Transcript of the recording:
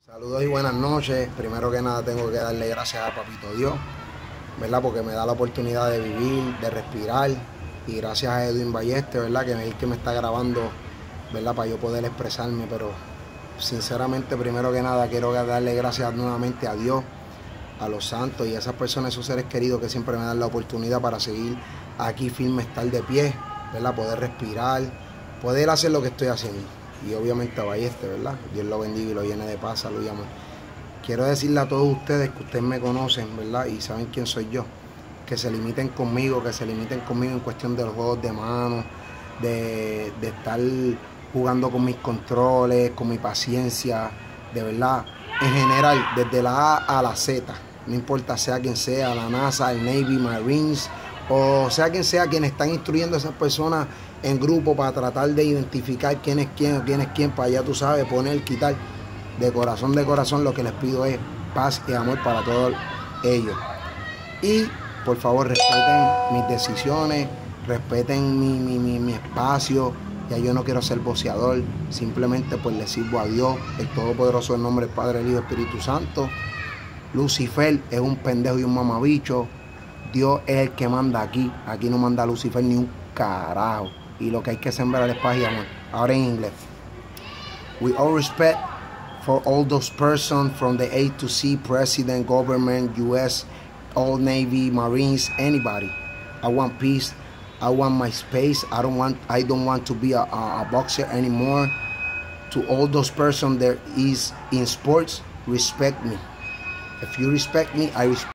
Saludos y buenas noches. Primero que nada tengo que darle gracias a Papito Dios, ¿verdad? Porque me da la oportunidad de vivir, de respirar. Y gracias a Edwin Balleste, ¿verdad? Que es el que me está grabando, ¿verdad? Para yo poder expresarme. Pero sinceramente, primero que nada, quiero darle gracias nuevamente a Dios, a los santos y a esas personas, esos seres queridos que siempre me dan la oportunidad para seguir aquí firme, estar de pie, ¿verdad? Poder respirar, poder hacer lo que estoy haciendo. Y obviamente a Balleste, ¿verdad? Dios lo bendiga y lo llene de paz, salud y amor. Quiero decirle a todos ustedes que ustedes me conocen, ¿verdad? Y saben quién soy yo. Que se limiten conmigo, en cuestión de los juegos de mano, de estar jugando con mis controles, con mi paciencia, de verdad. En general, desde la A a la Z, no importa sea quien sea, la NASA, el Navy, Marines, o sea quien sea quien están instruyendo a esas personas en grupo para tratar de identificar quién es quién o quién es quién, para allá tú sabes, poner, quitar. De corazón, lo que les pido es paz y amor para todos ellos. Y por favor respeten mis decisiones, respeten mi espacio. Ya yo no quiero ser boceador, simplemente pues le sirvo a Dios, el Todopoderoso, en nombre del Padre, el Hijo y Espíritu Santo. Lucifer es un pendejo y un mamabicho. Dios es el que manda aquí. Aquí no manda Lucifer ni un carajo. Y lo que hay que sembrar es paz y amor. Ahora en inglés. With all respect for all those persons from the A to Z, President, government, US, all Navy, Marines, anybody. I want peace. I want my space. I don't want to be a boxer anymore. To all those persons that is in sports, respect me. If you respect me, I respect